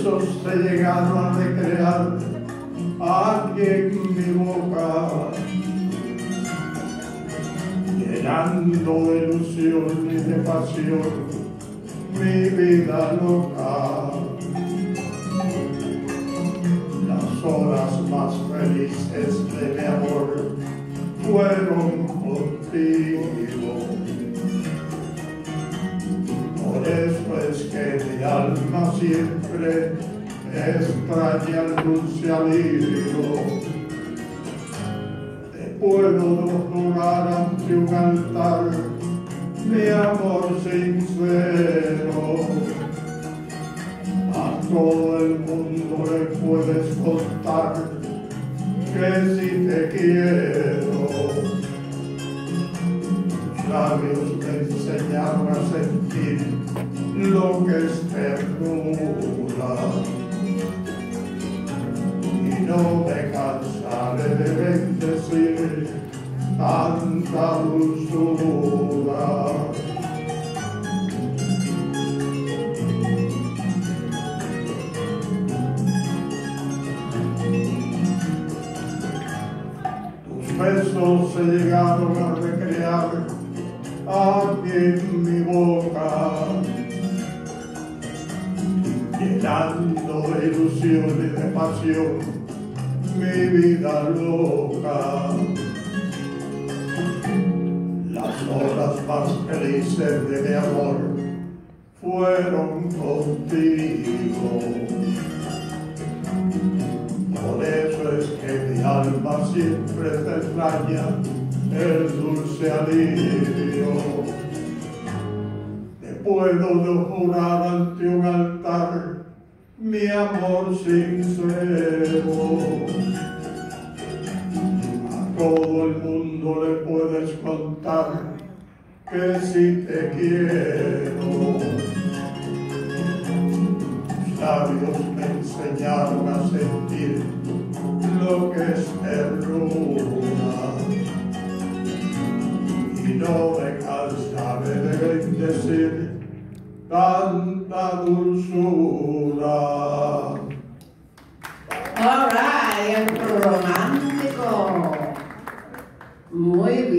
besos se llegaron a recrear aquí en mi boca, llenando de ilusión y de pasión mi vida loca. Las horas más felices de mi amor fueron contigo. Por eso es que mi alma siempre extraña el dulce alivio. Te puedo jurar ante un altar mi amor sincero. A todo el mundo le puedes contar que si te quiero. Tus labios me enseñaron a sentir lo que es ternura, y no me cansaré de bendecir tanta dulzura. Tus besos se llegaron a recrear aquí en mi boca, llenando de ilusión y de pasión mi vida loca. Las horas más felices de mi amor fueron contigo. Por eso es que mi alma siempre te extraña el dulce alivio. Te puedo jurar ante un altar mi amor sincero. A todo el mundo le puedes contar que si te quiero. Tus labios me enseñaron a sentir lo que es ternura, y no me cansaré de bendecir tanta dulzura. All right, el romántico. Muy bien.